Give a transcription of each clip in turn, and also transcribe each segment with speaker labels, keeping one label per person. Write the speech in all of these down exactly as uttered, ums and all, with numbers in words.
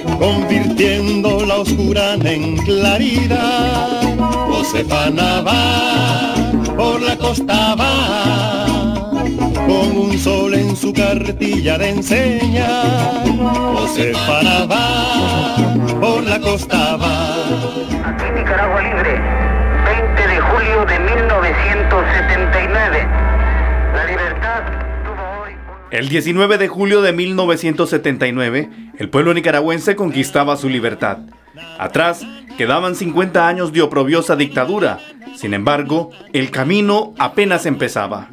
Speaker 1: convirtiendo la oscura en claridad. Josefana va, por la costa va, con un sol en su cartilla de enseña. Josefana va, por la costa va.
Speaker 2: Aquí Nicaragua Libre, veinte de julio de mil novecientos setenta y nueve. La libertad tuvo hoy...
Speaker 3: El diecinueve de julio de mil novecientos setenta y nueve, el pueblo nicaragüense conquistaba su libertad. Atrás quedaban cincuenta años de oprobiosa dictadura. Sin embargo, el camino apenas empezaba.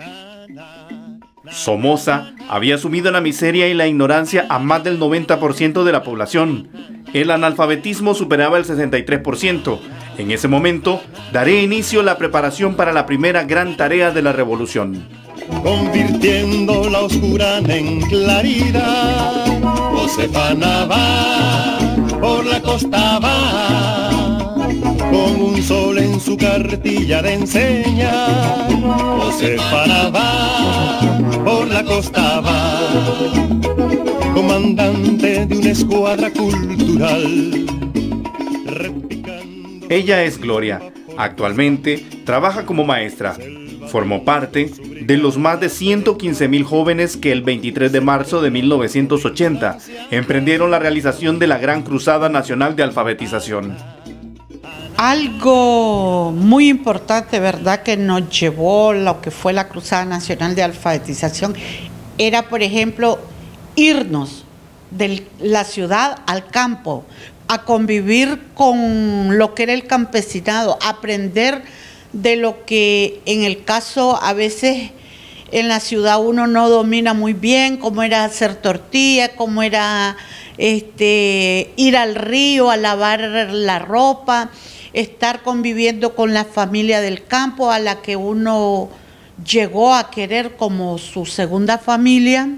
Speaker 3: Somoza había sumido en la miseria y la ignorancia a más del noventa por ciento de la población. El analfabetismo superaba el sesenta y tres por ciento. En ese momento, daré inicio a la preparación para la primera gran tarea de la revolución.
Speaker 1: Convirtiendo la oscura en claridad. Josefana va, por la costa va, con un sol en su cartilla de enseña. Josefana va, por la costa va, comandante de una escuadra cultural.
Speaker 3: Ella es Gloria. Actualmente trabaja como maestra. Formó parte de los más de ciento quince mil jóvenes que el veintitrés de marzo de mil novecientos ochenta emprendieron la realización de la Gran Cruzada Nacional de Alfabetización.
Speaker 4: Algo muy importante, ¿verdad?, que nos llevó lo que fue la Cruzada Nacional de Alfabetización era, por ejemplo, irnos de la ciudad al campo, a convivir con lo que era el campesinado, aprender de lo que en el caso a veces en la ciudad uno no domina muy bien, cómo era hacer tortilla, cómo era este, ir al río a lavar la ropa, estar conviviendo con la familia del campo a la que uno llegó a querer como su segunda familia.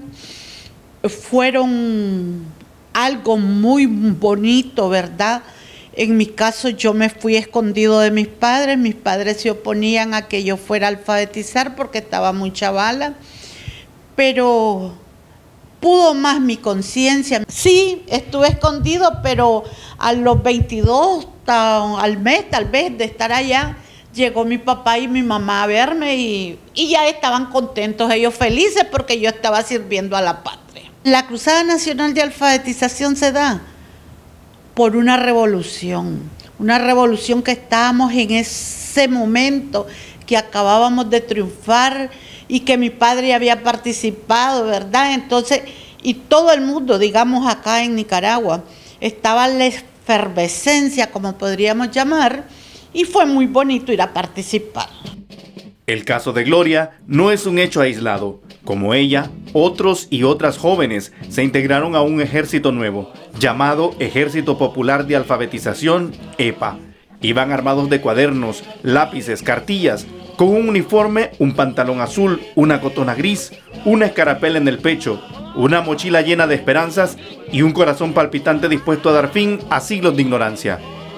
Speaker 4: Fueron algo muy bonito, ¿verdad? En mi caso yo me fui escondido de mis padres, mis padres se oponían a que yo fuera a alfabetizar porque estaba muy chavala, pero pudo más mi conciencia. Sí, estuve escondido, pero a los veintidós, al mes tal vez de estar allá, llegó mi papá y mi mamá a verme y, y ya estaban contentos, ellos felices porque yo estaba sirviendo a la patria. La Cruzada Nacional de Alfabetización se da por una revolución, una revolución que estábamos en ese momento, que acabábamos de triunfar y que mi padre había participado, ¿verdad? Entonces, y todo el mundo, digamos acá en Nicaragua, estaba la efervescencia, como podríamos llamar, y fue muy bonito ir a participar.
Speaker 3: El caso de Gloria no es un hecho aislado. Como ella, otros y otras jóvenes se integraron a un ejército nuevo, llamado Ejército Popular de Alfabetización, E P A. Iban armados de cuadernos, lápices, cartillas, con un uniforme, un pantalón azul, una cotona gris, una escarapela en el pecho, una mochila llena de esperanzas y un corazón palpitante dispuesto a dar fin a siglos de ignorancia.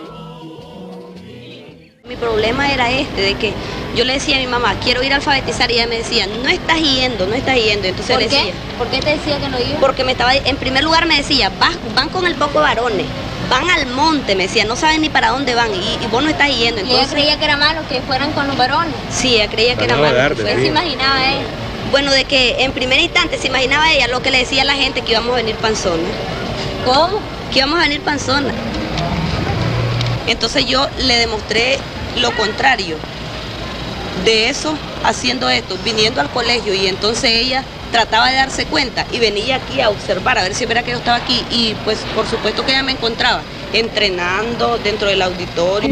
Speaker 5: Mi problema era este, de que yo le decía a mi mamá, quiero ir a alfabetizar, y ella me decía, no estás yendo, no estás yendo. Entonces
Speaker 6: ¿Por
Speaker 5: le
Speaker 6: qué?
Speaker 5: decía,
Speaker 6: ¿Por qué te decía que no iba?
Speaker 5: porque me estaba, en primer lugar me decía, Vas, van con el poco de varones, van al monte, me decía, no saben ni para dónde van, y, y vos no estás yendo.
Speaker 6: Entonces,
Speaker 5: Entonces,
Speaker 6: ¿y ella creía que era malo que fueran con los varones?
Speaker 5: Sí, ella creía que era malo.
Speaker 6: ¿Qué se imaginaba ella?
Speaker 5: Bueno, de que en primer instante se imaginaba ella lo que le decía a la gente, que íbamos a venir panzonas.
Speaker 6: ¿Cómo?
Speaker 5: Que íbamos a venir panzonas. Entonces yo le demostré lo contrario de eso, haciendo esto, viniendo al colegio, y entonces ella trataba de darse cuenta y venía aquí a observar, a ver si era que yo estaba aquí, y pues por supuesto que ella me encontraba entrenando dentro del auditorio.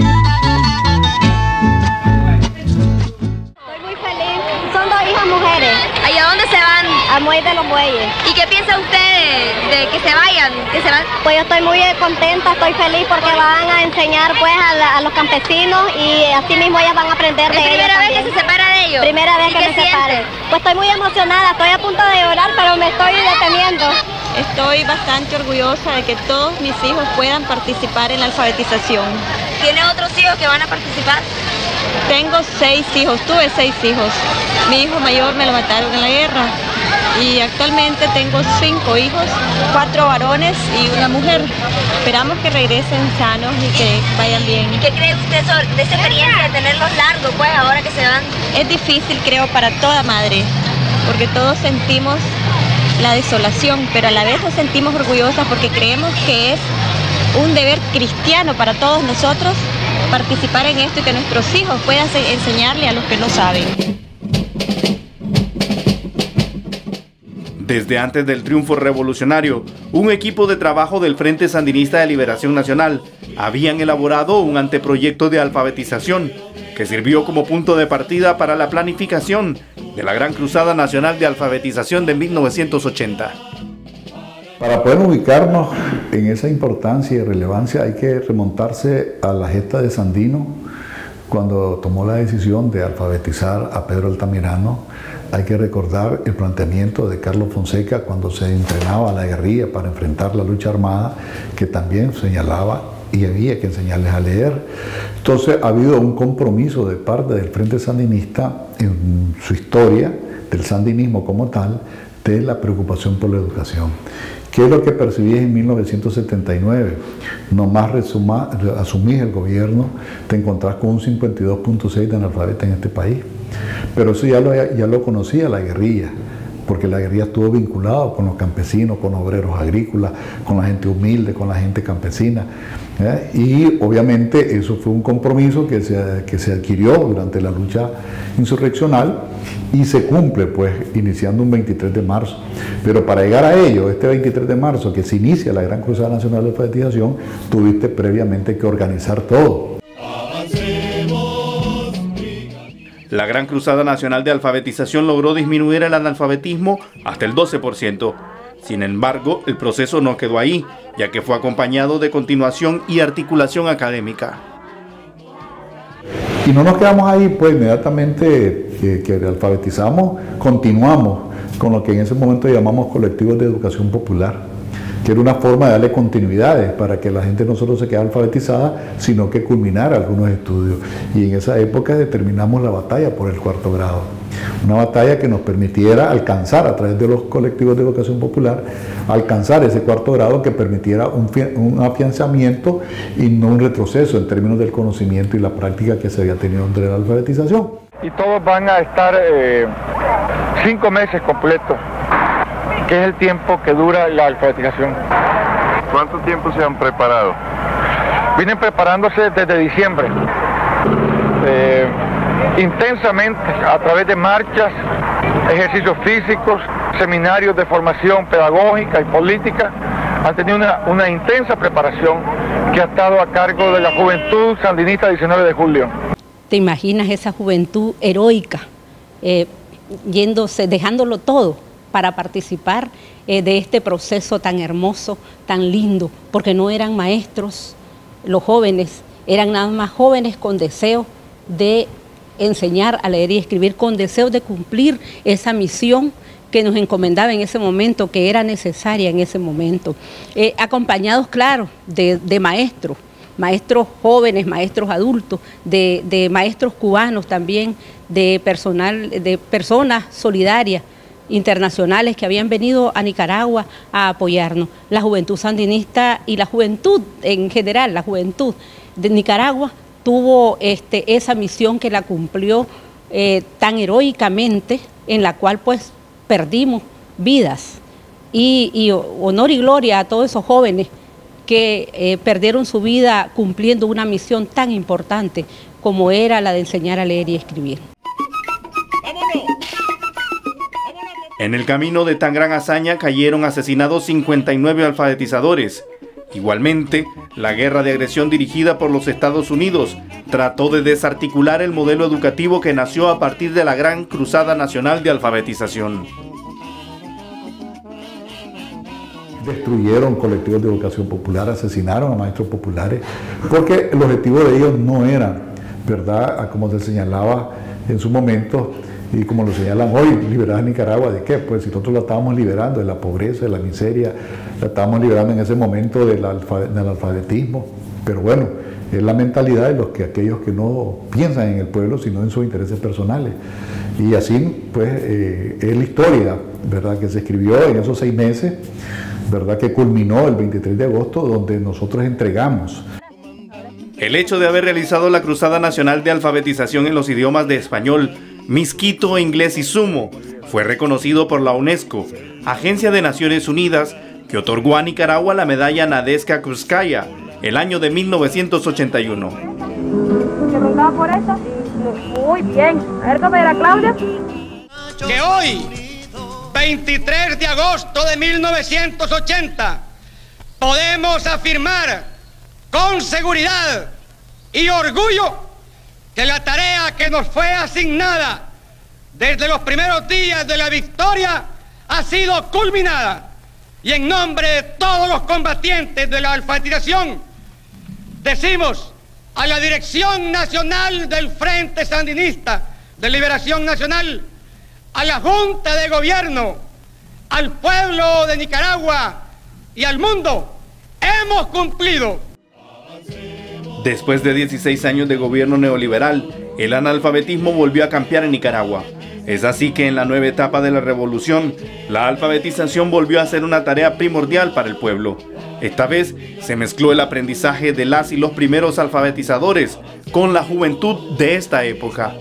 Speaker 6: Estoy muy feliz, son dos hijas mujeres. ¿Y a dónde se van? A Muelle de los Bueyes. ¿Y qué piensa usted de, de que se vayan? Que se van? Pues yo estoy muy contenta, estoy feliz porque van a enseñar pues a, la, a los campesinos, y así mismo ellas van a aprender de ellos. ¿Es primera vez que se separa de ellos? Primera vez que me separe. Pues estoy muy emocionada, estoy a punto de llorar, pero me estoy deteniendo.
Speaker 7: Estoy bastante orgullosa de que todos mis hijos puedan participar en la alfabetización.
Speaker 6: ¿Tiene otros hijos que van a participar?
Speaker 7: Tengo seis hijos, tuve seis hijos. Mi hijo mayor me lo mataron en la guerra y actualmente tengo cinco hijos, cuatro varones y una mujer. Esperamos que regresen sanos y que vayan bien.
Speaker 6: ¿Y qué cree usted sobre de esa experiencia de tenerlos largos, pues, ahora que se van?
Speaker 7: Es difícil, creo, para toda madre, porque todos sentimos la desolación, pero a la vez nos sentimos orgullosas porque creemos que es un deber cristiano para todos nosotros participar en esto y que nuestros hijos puedan enseñarle a los que no saben.
Speaker 3: Desde antes del triunfo revolucionario, un equipo de trabajo del Frente Sandinista de Liberación Nacional habían elaborado un anteproyecto de alfabetización que sirvió como punto de partida para la planificación de la Gran Cruzada Nacional de Alfabetización de mil novecientos ochenta.
Speaker 8: Para poder ubicarnos en esa importancia y relevancia hay que remontarse a la gesta de Sandino cuando tomó la decisión de alfabetizar a Pedro Altamirano. Hay que recordar el planteamiento de Carlos Fonseca cuando se entrenaba a la guerrilla para enfrentar la lucha armada, que también señalaba y había que enseñarles a leer. Entonces ha habido un compromiso de parte del Frente Sandinista en su historia, del sandinismo como tal, de la preocupación por la educación. ¿Qué es lo que percibí en mil novecientos setenta y nueve? Nomás resuma, asumís el gobierno, te encontrás con un cincuenta y dos punto seis de analfabetas en este país. Pero eso ya lo, ya lo conocía la guerrilla, porque la guerrilla estuvo vinculada con los campesinos, con obreros agrícolas, con la gente humilde, con la gente campesina. ¿eh? Y obviamente eso fue un compromiso que se, que se adquirió durante la lucha insurreccional y se cumple pues iniciando un veintitrés de marzo. Pero para llegar a ello, este veintitrés de marzo que se inicia la Gran Cruzada Nacional de Alfabetización, tuviste previamente que organizar todo.
Speaker 3: La Gran Cruzada Nacional de Alfabetización logró disminuir el analfabetismo hasta el doce por ciento. Sin embargo, el proceso no quedó ahí, ya que fue acompañado de continuación y articulación académica.
Speaker 8: Y no nos quedamos ahí, pues inmediatamente que, que alfabetizamos, continuamos con lo que en ese momento llamamos colectivos de educación popular, que era una forma de darle continuidades para que la gente no solo se quedara alfabetizada, sino que culminara algunos estudios. Y en esa época determinamos la batalla por el cuarto grado. Una batalla que nos permitiera alcanzar, a través de los colectivos de educación popular, alcanzar ese cuarto grado que permitiera un, un afianzamiento y no un retroceso en términos del conocimiento y la práctica que se había tenido entre la alfabetización.
Speaker 9: Y todos van a estar eh, cinco meses completos, que es el tiempo que dura la alfabetización.
Speaker 10: ¿Cuánto tiempo se han preparado?
Speaker 9: Vienen preparándose desde diciembre, eh, intensamente, a través de marchas, ejercicios físicos, seminarios de formación pedagógica y política. Han tenido una, una intensa preparación que ha estado a cargo de la Juventud Sandinista diecinueve de julio.
Speaker 11: ¿Te imaginas esa juventud heroica, eh, yéndose, dejándolo todo para participar eh, de este proceso tan hermoso, tan lindo? Porque no eran maestros, los jóvenes, eran nada más jóvenes con deseo de enseñar a leer y escribir, con deseo de cumplir esa misión que nos encomendaba en ese momento, que era necesaria en ese momento, eh, acompañados, claro, de, de maestros, maestros jóvenes, maestros adultos, de, de maestros cubanos también, de personal, de personas solidarias, internacionales que habían venido a Nicaragua a apoyarnos. La juventud sandinista y la juventud en general, la juventud de Nicaragua tuvo este, esa misión que la cumplió eh, tan heroicamente, en la cual pues perdimos vidas. Y, y honor y gloria a todos esos jóvenes que eh, perdieron su vida cumpliendo una misión tan importante como era la de enseñar a leer y escribir.
Speaker 3: En el camino de tan gran hazaña cayeron asesinados cincuenta y nueve alfabetizadores. Igualmente, la guerra de agresión dirigida por los Estados Unidos trató de desarticular el modelo educativo que nació a partir de la Gran Cruzada Nacional de Alfabetización.
Speaker 8: Destruyeron colectivos de educación popular, asesinaron a maestros populares, porque el objetivo de ellos no era, ¿verdad?, como se señalaba en su momento, y como lo señalan hoy, liberar a Nicaragua, ¿de qué? Pues si nosotros la estábamos liberando de la pobreza, de la miseria, la estábamos liberando en ese momento del, alfa, del alfabetismo, pero bueno, es la mentalidad de los que aquellos que no piensan en el pueblo, sino en sus intereses personales. Y así, pues, eh, es la historia, ¿verdad?, que se escribió en esos seis meses, ¿verdad?, que culminó el veintitrés de agosto, donde nosotros entregamos.
Speaker 3: El hecho de haber realizado la Cruzada Nacional de Alfabetización en los idiomas de español, misquito, inglés y sumo fue reconocido por la UNESCO, Agencia de Naciones Unidas, que otorgó a Nicaragua la medalla Nadezhda Krúpskaya el año de mil novecientos ochenta y uno.
Speaker 12: Por eso? Muy bien. A ver cómo era, Claudia.
Speaker 13: Que hoy, veintitrés de agosto de mil novecientos ochenta, podemos afirmar con seguridad y orgullo que la tarea que nos fue asignada desde los primeros días de la victoria ha sido culminada. Y en nombre de todos los combatientes de la alfabetización, decimos a la Dirección Nacional del Frente Sandinista de Liberación Nacional, a la Junta de Gobierno, al pueblo de Nicaragua y al mundo, hemos cumplido.
Speaker 3: Después de dieciséis años de gobierno neoliberal, el analfabetismo volvió a campear en Nicaragua. Es así que en la nueva etapa de la revolución, la alfabetización volvió a ser una tarea primordial para el pueblo. Esta vez se mezcló el aprendizaje de las y los primeros alfabetizadores con la juventud de esta época.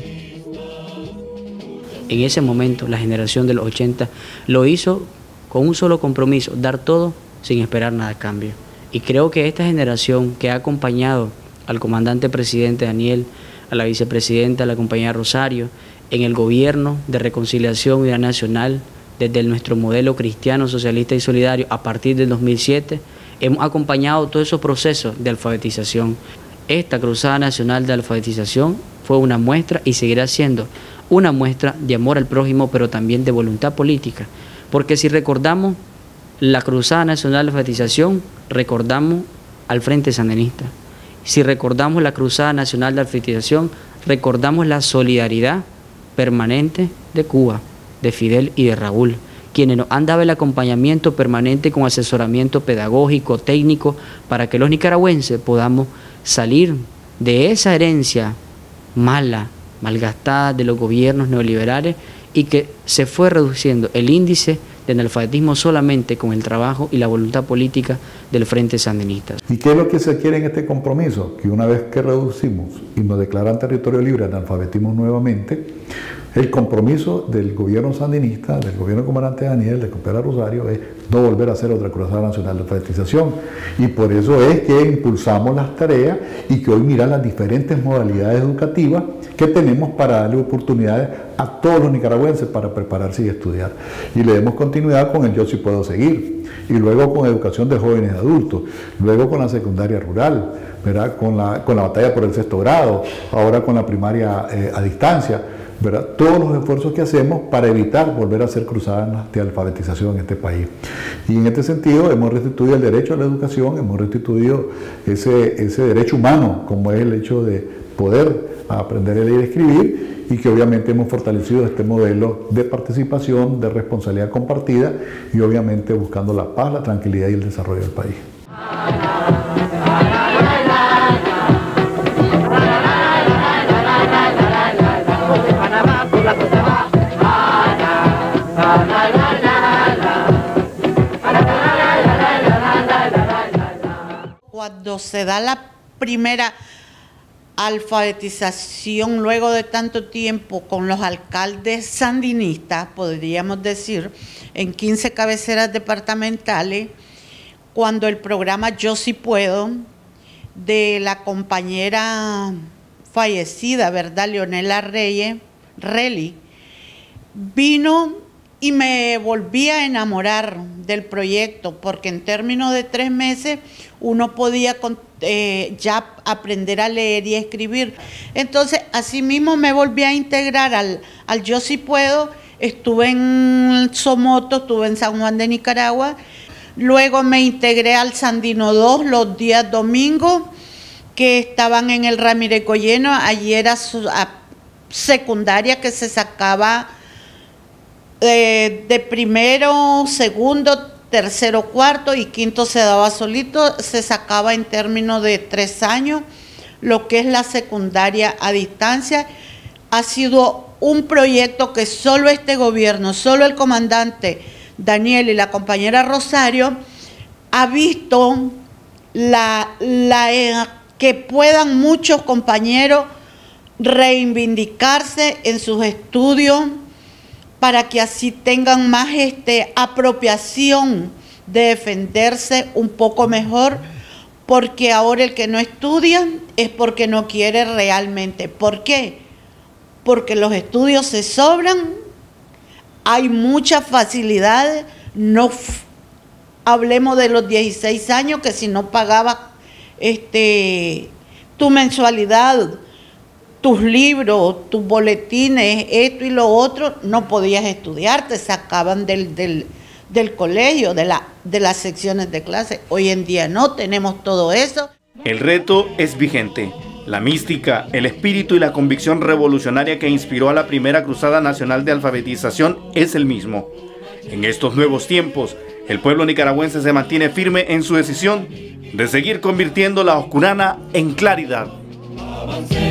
Speaker 14: En ese momento, la generación de los ochenta lo hizo con un solo compromiso, dar todo sin esperar nada a cambio. Y creo que esta generación que ha acompañado al comandante presidente Daniel, a la vicepresidenta, a la compañera Rosario, en el gobierno de reconciliación unidad nacional, desde nuestro modelo cristiano, socialista y solidario, a partir del dos mil siete, hemos acompañado todos esos procesos de alfabetización. Esta Cruzada Nacional de Alfabetización fue una muestra y seguirá siendo una muestra de amor al prójimo, pero también de voluntad política. Porque si recordamos la Cruzada Nacional de Alfabetización, recordamos al Frente Sandinista. Si recordamos la Cruzada Nacional de Alfabetización, recordamos la solidaridad permanente de Cuba, de Fidel y de Raúl, quienes nos han dado el acompañamiento permanente con asesoramiento pedagógico, técnico, para que los nicaragüenses podamos salir de esa herencia mala, malgastada de los gobiernos neoliberales, y que se fue reduciendo el índice de analfabetismo solamente con el trabajo y la voluntad política del Frente Sandinista.
Speaker 8: ¿Y qué es lo que se quiere en este compromiso? Que una vez que reducimos y nos declaran territorio libre de analfabetismo nuevamente, el compromiso del gobierno sandinista, del gobierno del comandante Daniel, de Compañera Rosario, es no volver a hacer otra Cruzada Nacional de Alfabetización. Y por eso es que impulsamos las tareas y que hoy miran las diferentes modalidades educativas que tenemos para darle oportunidades a todos los nicaragüenses para prepararse y estudiar. Y le demos continuidad con el Yo Sí Puedo Seguir, y luego con educación de jóvenes y adultos, luego con la secundaria rural, ¿verdad?, con la, con la batalla por el sexto grado, ahora con la primaria eh, a distancia, ¿verdad?, todos los esfuerzos que hacemos para evitar volver a hacer cruzadas de alfabetización en este país. Y en este sentido hemos restituido el derecho a la educación, hemos restituido ese, ese derecho humano, como es el hecho de poder aprender a leer y escribir, y que obviamente hemos fortalecido este modelo de participación, de responsabilidad compartida, y obviamente buscando la paz, la tranquilidad y el desarrollo del país.
Speaker 4: Cuando se da la primera alfabetización luego de tanto tiempo con los alcaldes sandinistas, podríamos decir, en quince cabeceras departamentales, cuando el programa Yo Sí Puedo, de la compañera fallecida, ¿verdad?, Leonela Reyes, Reli, vino y me volví a enamorar del proyecto, porque en términos de tres meses uno podía eh, ya aprender a leer y a escribir. Entonces, asimismo me volví a integrar al, al Yo Sí Puedo. Estuve en Somoto, estuve en San Juan de Nicaragua, luego me integré al Sandino dos los días domingos, que estaban en el Ramírez Goyeno. Allí era su, a, secundaria que se sacaba de, de primero, segundo, tercero, cuarto y quinto se daba solito, se sacaba en términos de tres años. lo que es la secundaria a distancia. Ha sido un proyecto que solo este gobierno, solo el comandante Daniel y la compañera Rosario ha visto la, la, eh, que puedan muchos compañeros reivindicarse en sus estudios para que así tengan más este, apropiación de defenderse un poco mejor, porque ahora el que no estudia es porque no quiere realmente. ¿Por qué? Porque los estudios se sobran, hay muchas facilidades, no hablemos de los dieciséis años que si no pagabas este, tu mensualidad, tus libros, tus boletines, esto y lo otro, no podías estudiar, te sacaban del, del, del colegio, de, la, de las secciones de clase. Hoy en día no tenemos todo eso.
Speaker 3: El reto es vigente. La mística, el espíritu y la convicción revolucionaria que inspiró a la primera Cruzada Nacional de Alfabetización es el mismo. En estos nuevos tiempos, el pueblo nicaragüense se mantiene firme en su decisión de seguir convirtiendo la oscurana en claridad.
Speaker 1: Avancemos.